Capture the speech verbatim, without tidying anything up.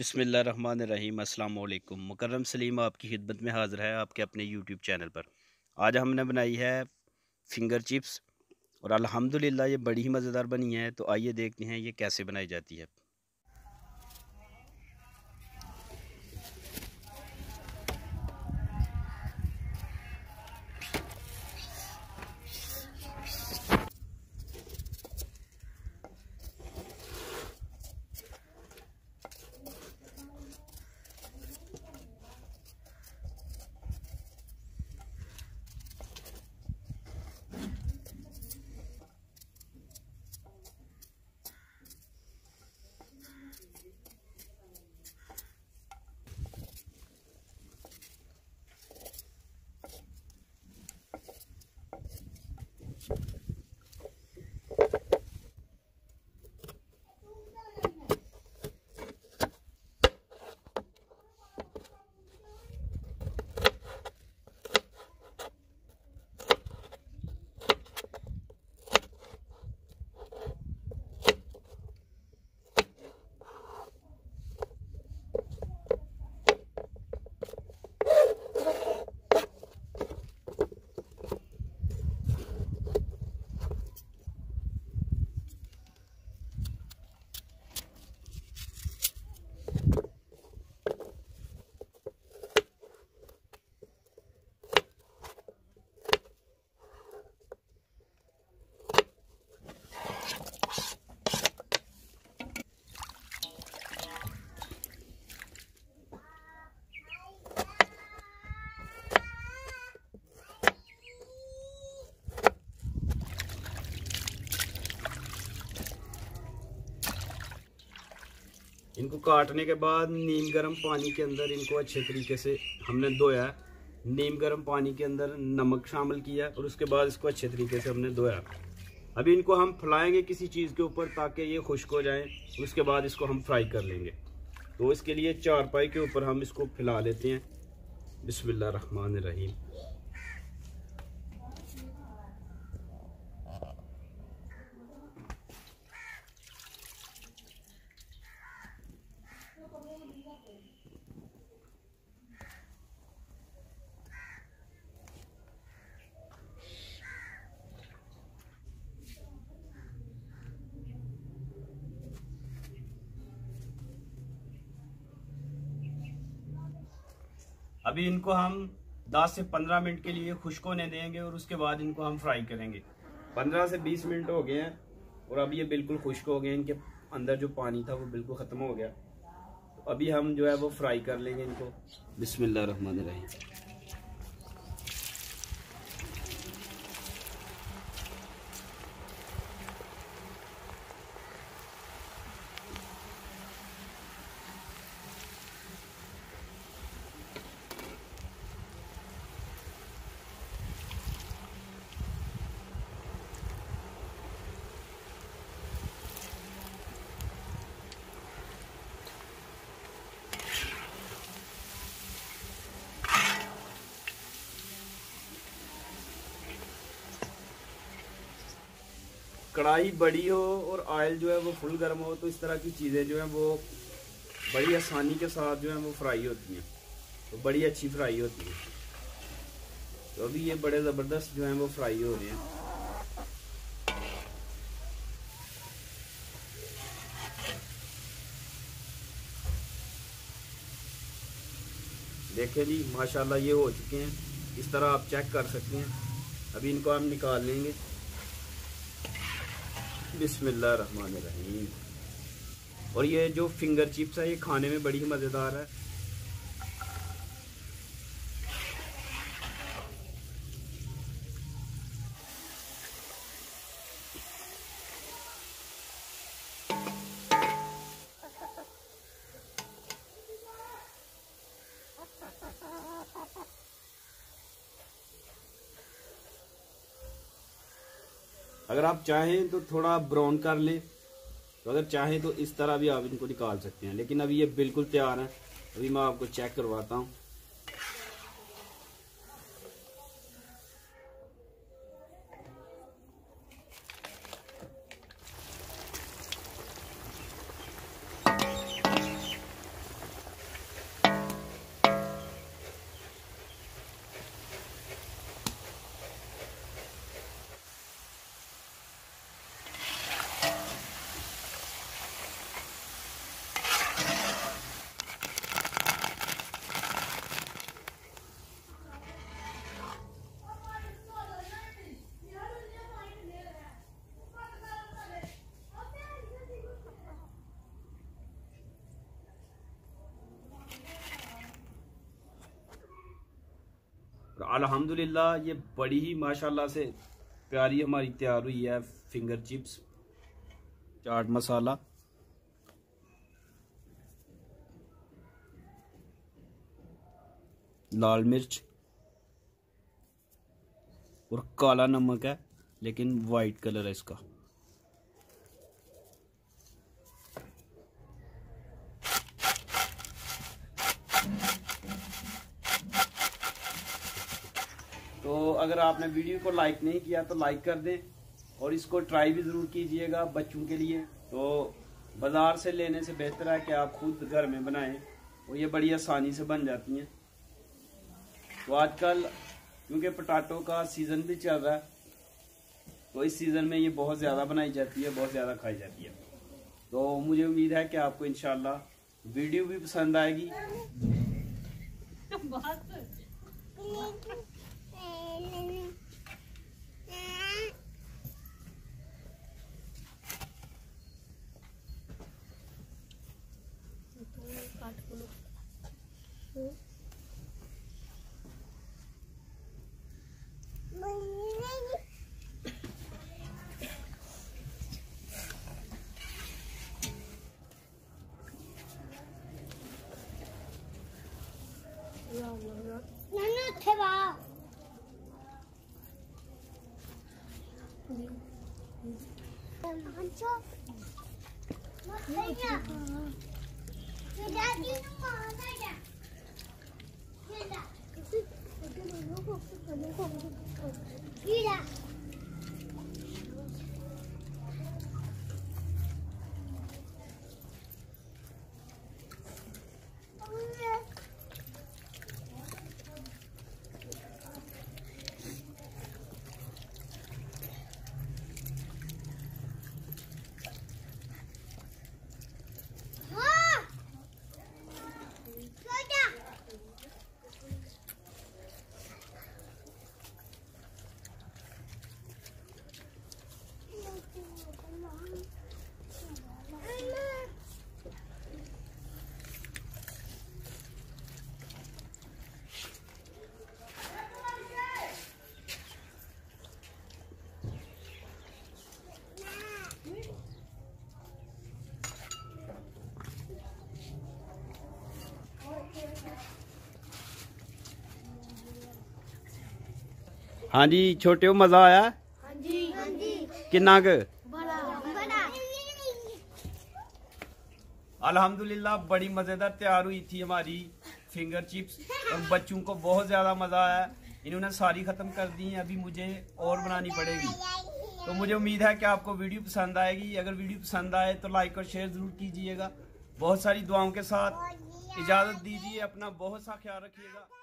बिस्मिल्लाहिर्रहमानिर्रहीम। अस्सलाम वालेकुम। मुकर्रम सलीम आपकी खिदमत में हाज़िर है आपके अपने यूट्यूब चैनल पर। आज हमने बनाई है फिंगर चिप्स और अल्हम्दुलिल्लाह ये बड़ी ही मज़ेदार बनी है। तो आइए देखते हैं ये कैसे बनाई जाती है। इनको काटने के बाद नीम गर्म पानी के अंदर इनको अच्छे तरीके से हमने धोया। नीम गर्म पानी के अंदर नमक शामिल किया और उसके बाद इसको अच्छे तरीके से हमने धोया। अभी इनको हम फैलाएंगे किसी चीज़ के ऊपर ताकि ये खुश्क हो जाएं। उसके बाद इसको हम फ्राई कर लेंगे। तो इसके लिए चारपाई के ऊपर हम इसको फैला लेते हैं। बिस्मिल्लाहिर्रहमानिर्रहीम। अभी इनको हम दस से पंद्रह मिनट के लिए खुश्क होने देंगे और उसके बाद इनको हम फ्राई करेंगे। पंद्रह से बीस मिनट हो गए हैं और अभी ये बिल्कुल खुश्क हो गए। इनके अंदर जो पानी था वो बिल्कुल ख़त्म हो गया। तो अभी हम जो है वो फ्राई कर लेंगे इनको। बिस्मिल्लाहिर्रहमानिर्रहीम। कढ़ाई बड़ी हो और ऑयल जो है वो फुल गर्म हो तो इस तरह की चीज़ें जो हैं वो बड़ी आसानी के साथ जो है वो फ्राई होती हैं। तो बड़ी अच्छी फ्राई होती है। तो अभी ये बड़े ज़बरदस्त जो हैं वो फ्राई हो रहे हैं। देखें जी, माशाल्लाह ये हो चुके हैं। इस तरह आप चेक कर सकते हैं। अभी इनको हम निकाल लेंगे। बिस्मिल्लाहिर्रहमानिर्रहीम। और ये जो फिंगर चिप्स है ये खाने में बड़ी ही मज़ेदार है। अगर आप चाहें तो थोड़ा ब्राउन कर लें, तो अगर चाहें तो इस तरह भी आप इनको निकाल सकते हैं। लेकिन अभी ये बिल्कुल तैयार है। अभी मैं आपको चेक करवाता हूँ। अल्हम्दुलिल्लाह ये बड़ी ही माशाल्लाह से प्यारी हमारी तैयार हुई है फिंगर चिप्स। चाट मसाला, लाल मिर्च और काला नमक है, लेकिन वाइट कलर है इसका। तो अगर आपने वीडियो को लाइक नहीं किया तो लाइक कर दें और इसको ट्राई भी ज़रूर कीजिएगा बच्चों के लिए। तो बाज़ार से लेने से बेहतर है कि आप खुद घर में बनाएं और ये बड़ी आसानी से बन जाती हैं। तो आजकल क्योंकि पोटैटो का सीज़न भी चल रहा है, तो इस सीज़न में ये बहुत ज़्यादा बनाई जाती है, बहुत ज़्यादा खाई जाती है। तो मुझे उम्मीद है कि आपको इंशाल्लाह वीडियो भी पसंद आएगी। 나는 대박. 한쪽. 맞아요. 기다리는 거 맞아요. 기다. 여기 누구 없어? 누구 없어? 기다. हाँ जी छोटे हो, मजा आया? हाँ जी हाँ जी। कितना क? बड़ा बड़ा। अल्हम्दुलिल्लाह बड़ी मजेदार तैयार हुई थी हमारी फिंगर चिप्स और बच्चों को बहुत ज्यादा मजा आया। इन्होंने सारी खत्म कर दी हैं, अभी मुझे और बनानी पड़ेगी। तो मुझे उम्मीद है कि आपको वीडियो पसंद आएगी। अगर वीडियो पसंद आए तो लाइक और शेयर जरूर कीजिएगा। बहुत सारी दुआओं के साथ इजाजत दीजिए, अपना बहुत सा ख्याल रखिएगा।